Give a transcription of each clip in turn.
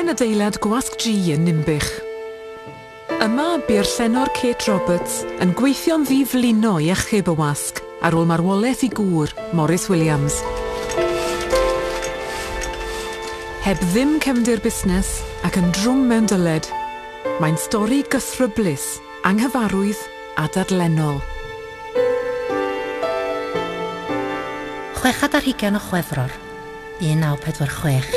Angen adeilad gwasg G yn Nimbych. Yma bu'r llenor Kate Roberts yn gweithio'n ddiflino i achub y wasg ar ôl marwolaeth I gŵr, Maurice Williams. Heb ddim cefndir busnes ac yn drwm mewn dyled, mae'n stori gythryblus, anghyfarwydd a dadlennol. 26 o Chwefror, 1946.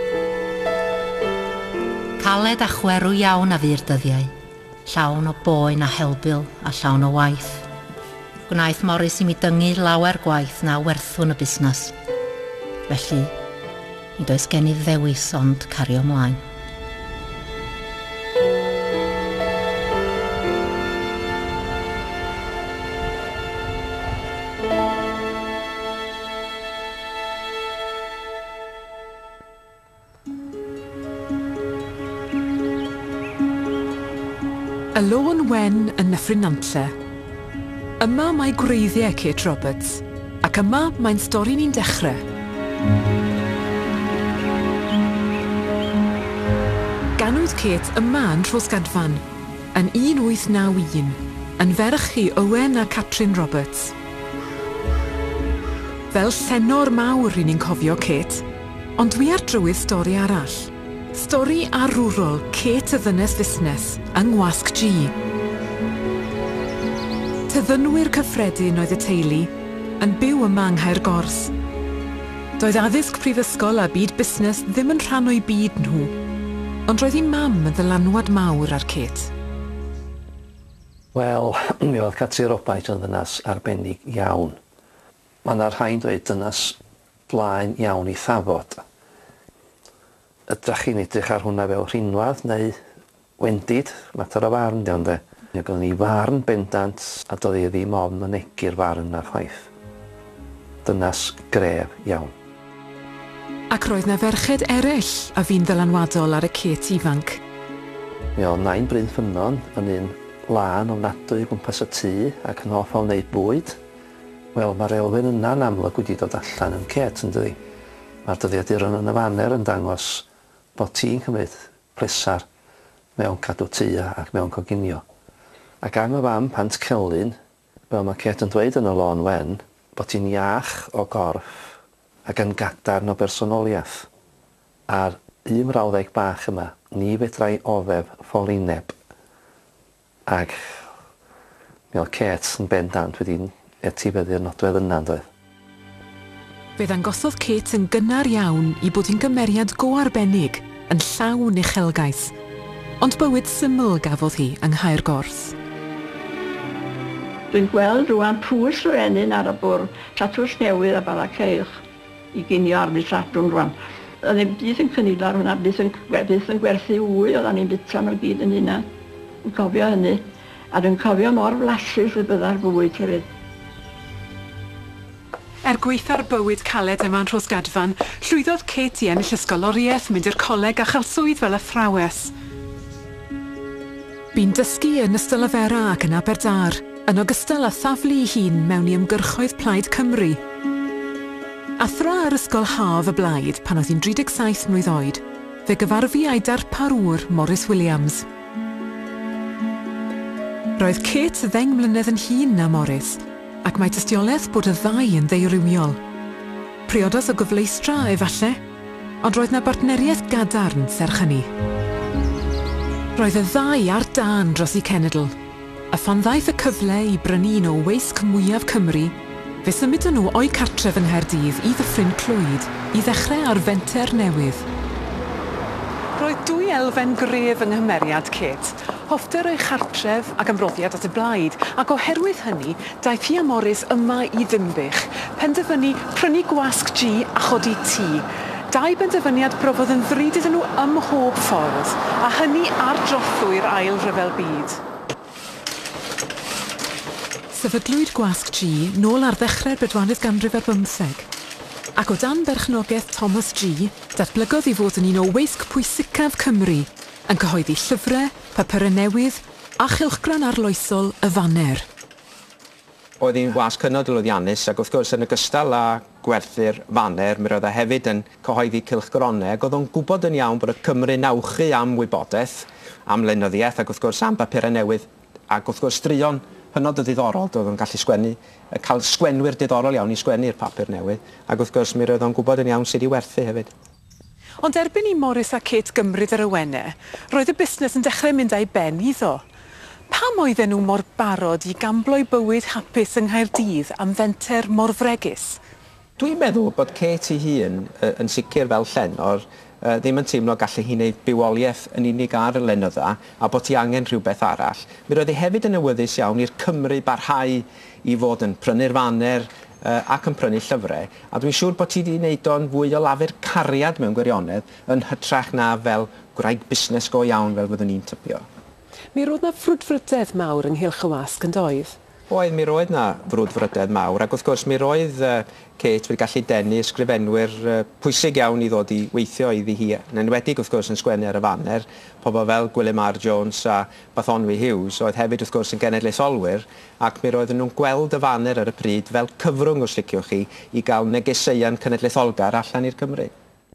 Caled a chwerw iawn a fu'r dyddiau, llawn o boen a helbil a llawn o waith. Gwnaeth Maurice I mi dyngu lawer gwaith na werthwn y busnes. Felly, nid oes gen I ddewis ond cario ymlaen. Y lôn wen yn Nyffryn Nantle. Yma mae gwreiddiau Kate Roberts, ac yma mae'n stori ni'n dechrau. Ganwyd Kate yma yn Rhosgadfan, yn 1891, yn ferch I Owen a Catrin Roberts. Fel llenor mawr ry'n ni'n cofio Kate, ond dwi ar drywydd stori arall. Stori arwrol Kate y ddynes fusnes yng Ngwasg G. Tyddynwyr cyffredin oedd y teulu yn byw yma yng Nghaergors. Doedd addysg prifysgol a byd busnes ddim yn rhan o'i byd nhw, ond roedd I mam yn ddylanwad mawr ar Kate. Wel, mi oedd Catrin Roberts yn ddynas arbennig iawn. Mae yna rhain dweud dynas blaen iawn I thafod. Ydych chi'n edrych ar hwnna fel rhinwadd neu wendid, mater o farn diwn de. Gynnon ni farn bendant a doedd I ddim ofn mynegu'r farn na chwaith. Dynas gref iawn. Ac roedd na ferched eraill a fi'n ddylanwadol ar y Kate ifanc. Mi oedd 9 bryn ffynnon yn un lan ofnadwy gwmpas y tŷ ac yn hoff o wneud bwyd. Wel, mae'r elfen yna'n amlwg wedi dod allan yn Kate yn dydi. Mae'r dyddiaduron yn y faner yn dangos bod ti'n cymryd plesar mewn cadw tŷ ac mewn coginio. Ac am y fam Pant Celyn, fel mae Kate yn dweud yn y lôn wen, bod ti'n iach o gorff ac yn gadarn o bersonoliaeth. A'r 10 bach yma, ni fedrai ofef ffolineb. Ac mi oedd Kate yn bendant wedi'n etifeddu'r nodwedd yna, doedd. Fe ddangosodd Kate yn gynnar iawn I bod hi'n gymeriad go arbennig, yn llawn uchelgais, ond bywyd syml gafodd hi yng Nghaergors. Dwi'n gweld rwan pwys rhenyn ar y bwrdd, tatws newydd a bala ceich I ginio ar mi sadwn rwan. Oedd e'n byd yn cynnig ar hwnna, byd yn gwerthu wy, oedd ni'n bita nhw gyd yn hynna. Dwi'n cofio hynny, a dwi'n cofio mor flasus y bydda'r bwyd hefyd. Gweitha'r bywyd caled yma yn Rhosgadfan, llwyddodd Kate I ennill ysgoloriaeth, mynd i'r coleg a chael swydd fel athrawes. Bu'n dysgu yn ystol y Fera ac yn Aberdâr, yn ogystal â thaflu I hun mewn I ymgyrchoedd Plaid Cymru. Athro ar ysgol Haf y Blaid pan oedd hi'n 37 mlwydd oed, fe gyfarfu a'i darparwr Maurice Williams. Roedd Kate 10 mlynedd yn hŷn na Maurice, ac mae tystiolaeth bod y ddau yn ddeurywiol. Priodas o gyfleistra efallai, ond roedd na bartneriaeth gadarn serch hynny. Roedd y ddau ar dan dros I cenedl, a phan ddaeth y cyfle I brynu un o weisg mwyaf Cymru, fe symud nhw o'i cartref yn Nghaerdydd I Ddyffryn Clwyd I ddechrau ar fenter newydd. Roedd 2 elfen gref yng nghymeriad Kate, hoffter o'i chartref ac ymroddiad at y blaid, ac oherwydd hynny, daeth hi a Maurice yma I Ddimbych, penderfynu prynu gwasg G a chodi tŷ. 2 benderfyniad brofodd yn ddrud iddyn nhw ym mhob ffordd, a hynny ar drothwy'r ail ryfel byd. Sefydlwyd gwasg G nôl ar ddechrau'r 16th ganrif ar 15. Ac o dan berchnogaeth Thomas G, datblygodd I fod yn un o weisg pwysicaf Cymru, yn cyhoeddi llyfrau, papurau newydd a chylchgran arloesol y faner. Oedd hi'n wasg hynod lwyddiannus ac wrth gwrs yn ogystal â gwerthu'r faner, mi roedd e hefyd yn cyhoeddi cylchgroneg, oedd o'n gwybod yn iawn bod y Cymru nawchu am wybodaeth, am lenyddiaeth, ac wrth gwrs am bapurau newydd, ac wrth gwrs straeon hynod o ddiddorol, doedd o'n gallu sgwennu, cael sgwenwyr diddorol iawn i sgwennu'r papur newydd, ac wrth gwrs mi roedd o'n gwybod yn iawn sydd i werthu hefyd. Ond erbyn i Morris a Kate gymryd yr awenau, roedd y busnes yn dechrau mynd a'i ben iddo. Pam oedden nhw mor barod i gamblo i bywyd hapus yng Nghaerdydd am fenter mor fregus? Dwi'n meddwl bod Kate ei hun, yn sicr fel llenor, ddim yn teimlo gallu hi wneud bywoliaeth yn unig ar y lenydda a bod hi angen rhywbeth arall. Mi roedd hi hefyd yn awyddus iawn i'r Cymru barhau i fod yn prynu'r faner ac yn prynu llyfrau, a dwi'n siŵr bod hi wedi wneud o'n fwy o lafur cariad mewn gwirionedd yn hytrach na fel gwraig busnes go iawn fel fyddwn ni'n tybio. Mi roedd na frwdfrydedd mawr ynghylch y wasg yn doedd? Oedd, mi roedd na frwdfrydedd mawr, ac wrth gwrs mi roedd Kate wedi gallu denu ysgrifenwyr pwysig iawn i ddod i weithio iddi hi, yn enwedig wrth gwrs yn sgwennu ar y faner, pobl fel Gwilym R. Jones a Bartholomew Hughes, oedd hefyd wrth gwrs yn genedlaetholwyr, ac mi roedden nhw'n gweld y faner ar y pryd fel cyfrwng, os liciwch chi, i gael negeseuon cenedlaetholgar allan i'r Cymru.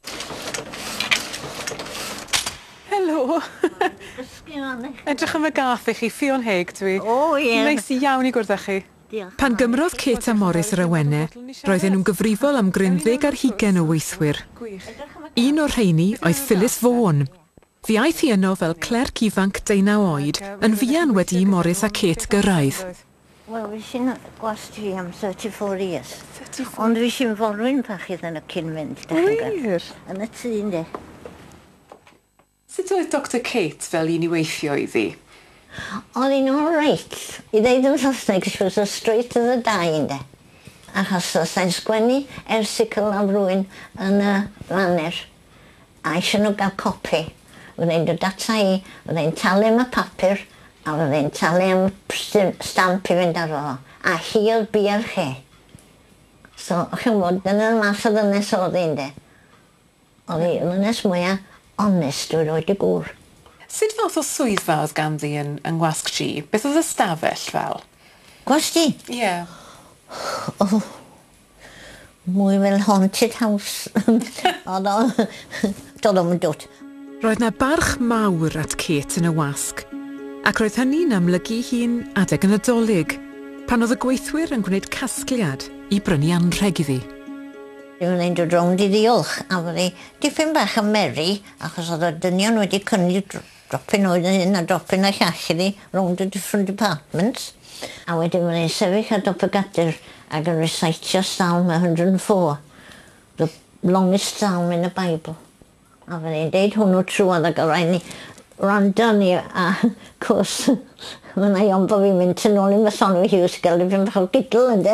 Helo! Edrych am y gath i chi, Ffion Heg dwi. O, ie. Neis iawn i gwrdd â chi. Diolch. Pan gymrodd Kate a Morris yr awenau, roedden nhw'n gyfrifol am 30 o weithwyr. Un o'r rheini oedd Phyllis Vaughan. Fi aeth hi yno fel clerc ifanc 19 oed, yn fuan wedi i Morris a Kate gyrraedd. Wel, fi sy'n gwasti fi am 34 years. Ond fi sy'n forwyn pachydd yn y cyn mynd. Wir? Yn y tŷ, ynde. Sut oedd Dr Kate fel un i weithio iddi? Oedd hi'n all right. I ddeud yn Saesneg, she was as straight as a die, ynde. Achos os i'n sgwennu erthicl am rhywun yn y faner, a eisiau nhw gael copi. Fyddai'n dod ata i, fyddai'n talu am y papur, a fyddai'n talu am stamp i fynd ar o. A hi oedd bia'r lle. So, chi'n bod, dyna'r math o ddynes oedd hi, ynde. Oedd hi ddynes mwyaf honest, dwi'n rhoi dy gŵr. Sut fath o swyddfa oedd ganddi yn Ngwasg G? Beth oedd ystafell fel? Gwasti? Ie. O, mwy fel haunted house. Oedd o, doedd o'n dod. Roedd na barch mawr at Kate yn y wasg, ac roedd hynny'n amlygu hi'n adeg yn Nadolig, pan oedd y gweithwyr yn gwneud casgliad i brynu anrheg iddi. Dwi'n dod rownd i ddiolch, a fyddi diffyn bach am Mary, achos oedd y dynion wedi cynnig dropyn oedd yn hyn a dropyn a llall iddi rownd y different departments. A wedyn fyddi'n sefyll ar dop y gadur ac yn recitio Psalm 104, the longest psalm in the Bible. A fyddi'n deud hwnnw trwad ac o rhaid ni rando ni, a cwrs, fyna i'n bod fi'n mynd yn ôl i Bartholomew Hughes gael i fynd bach o gydl, ynde.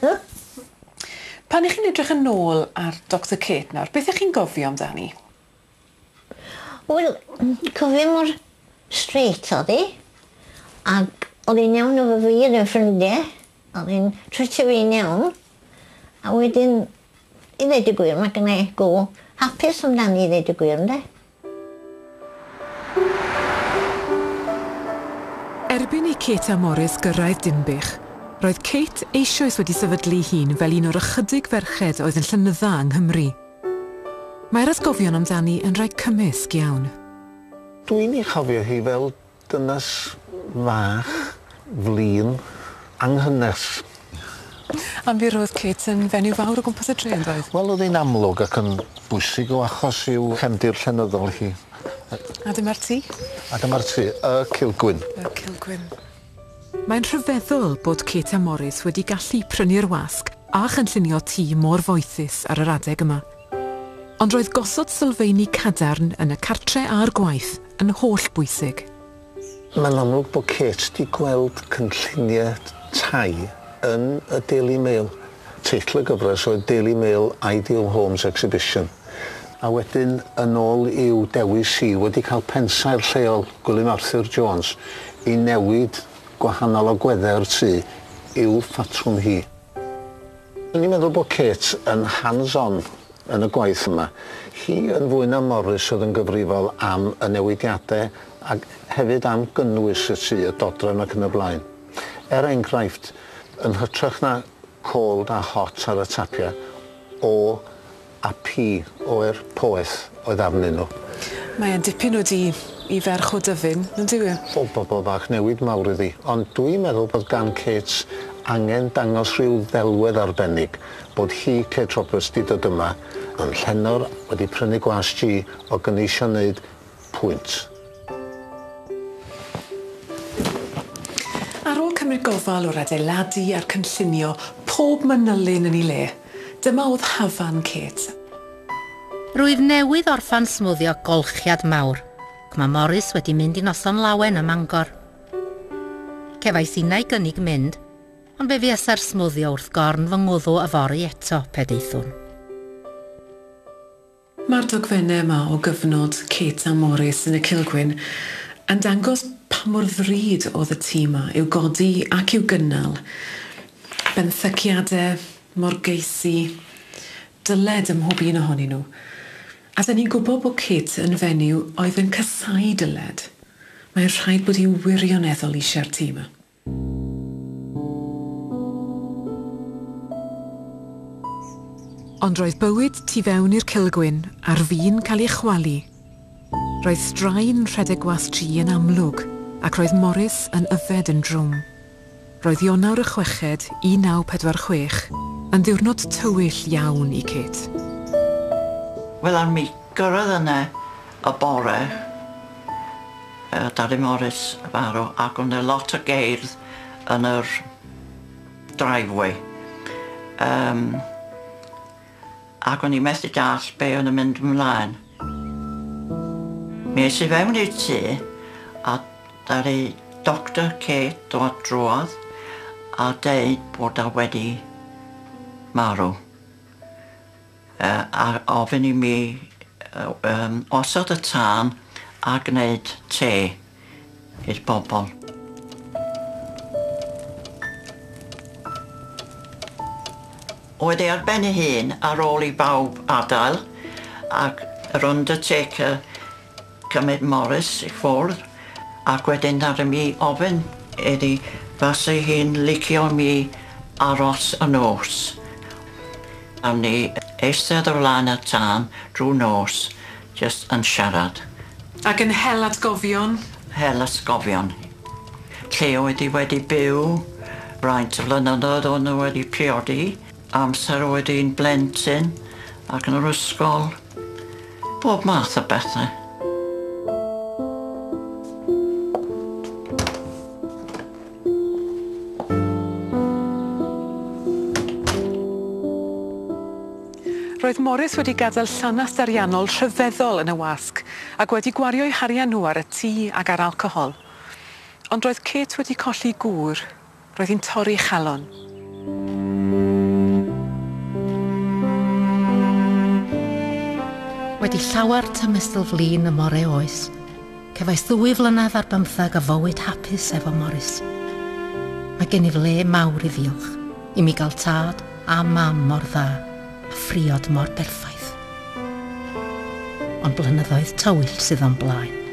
Pan ych chi'n edrych yn ôl ar Dr Kate nawr, beth ych chi'n gofio amdani? Wel, cofio mor straight oedd hi, ac oedd hi'n iawn efo fi yn y ffrindiau, oedd hi'n trwtio fi'n iawn, a wedyn, i ddeud y gwir, mae gennau go hapus amdani i ddeud y gwir, ynde? Erbyn i Kate a Morris gyrraedd Dinbych, roedd Kate eisoes wedi sefydlu hun fel un o'r ychydig ferched oedd yn llynydda yng Nghymru. Mae'r atgofion amdani yn rhai cymysg iawn. Dwi'n ei chofio hi fel dynas fach, flin, anghynnes. Am fi roedd Kate yn fenyw fawr o gwmpas y tre yn doedd? Wel, oedd hi'n amlwg ac yn bwysig o achos i'w chefndir llenyddol hi. A dyma'r tŷ? A dyma'r tŷ, y Cilgwyn. Y Cilgwyn. Mae'n rhyfeddol bod Kate a Morris wedi gallu prynu'r wasg a chynllunio tŷ mor foethus ar yr adeg yma. Ond roedd gosod sylfaeni cadarn yn y cartre a'r gwaith yn holl bwysig. Mae'n amlwg bod Kate wedi gweld cynlluniau tai yn y Daily Mail. Teitl y gyfres oedd Daily Mail Ideal Homes Exhibition. A wedyn yn ôl i'w dewis hi wedi cael pensaer lleol Gwilym Arthur Jones i newid gwahanol o gweddau'r tŷ i'w ffatrwm hi. Ni'n meddwl bod Kate yn hands-on yn y gwaith yma. Hi yn fwy na Morris oedd yn gyfrifol am y newidiadau ac hefyd am gynnwys y tŷ, y dodrefn ac yn y blaen. Er enghraifft, yn hytrach na cold a hot ar y tapiau, O a P o'r poeth oedd arnyn nhw. Mae'n dipyn o di i ferch o dyfyn, yn dyw e? O bobl bach newid mawr iddi, ond dwi'n meddwl bod gan Kate angen dangos rhyw ddelwedd arbennig bod hi, Kate Roberts, di dod yma yn llenor wedi prynu gwas G o gyneisio wneud pwynt. Ar ôl cymryd gofal o'r adeiladu a'r cynllunio pob manylun yn ei le, dyma oedd hafan Kate. Rwyf newydd orffan smwddio golchiad mawr, ac mae Morris wedi mynd i noson lawen ym Mangor. Cefais unau gynnig mynd, ond be fuesa'r smwddio wrth gorn fy ngwddw y fori eto pedaethwn. Mae'r dogfennau yma o gyfnod Kate a Morris yn y Cilgwyn yn dangos pa mor ddrud oedd y tîm yma i'w godi ac i'w gynnal. Benthyciadau, morgeisi, dyled ym mhob un ohonyn nhw. A dyn ni'n gwybod bod Kate yn fenyw oedd yn casau dyled. Mae'n rhaid bod hi wirioneddol eisiau'r tîm yma. Ond roedd bywyd tu fewn i'r Cilgwyn a'r fi'n cael ei chwalu. Roedd straen rhedeg gwas G yn amlwg ac roedd Morris yn yfed yn drwm. Roedd Ionawr y Chweched 1946 yn ddiwrnod tywyll iawn i Kate. Wel, ar mi gyrraedd yna y bore, Daddy Morris y farw, ac o'n lot o geirdd yn yr driveway. Ac o'n i methu dall be o'n yn mynd ymlaen. Mi es i fewn i'r tŷ, a ddaru Dr Kate dod drodd a deud bod o wedi marw. A ofyn i mi osod y tân a gwneud te i'r bobl. Oedd ei ar ben ei hun ar ôl i bawb adael ac yr undertaker cymryd Morris i ffwrdd ac wedyn ar mi ofyn iddi fasai hi'n licio mi aros y nos. A ni eistedd o flaen y tân drwy nos, just yn siarad. Ac yn hel atgofion? Hel atgofion. Lle oedd hi wedi byw, braint o flynyddoedd o'n nhw wedi priodi, amser oedd hi'n blentyn ac yn yr ysgol, bob math o bethau. Roedd Morris wedi gadael llanast ariannol rhyfeddol yn y wasg ac wedi gwario'u harian nhw ar y tŷ ac ar alcohol. Ond roedd Kate wedi colli gŵr, roedd hi'n torri chalon. Wedi llawer tymysl flin y more oes, cefais 2 flynedd ar 15 a fywyd hapus efo Morris. Mae gen i le mawr i ddiolch, i mi gael tad a mam mor dda, a phriod mor berffaith. Ond blynyddoedd tywyll sydd o'n blaen.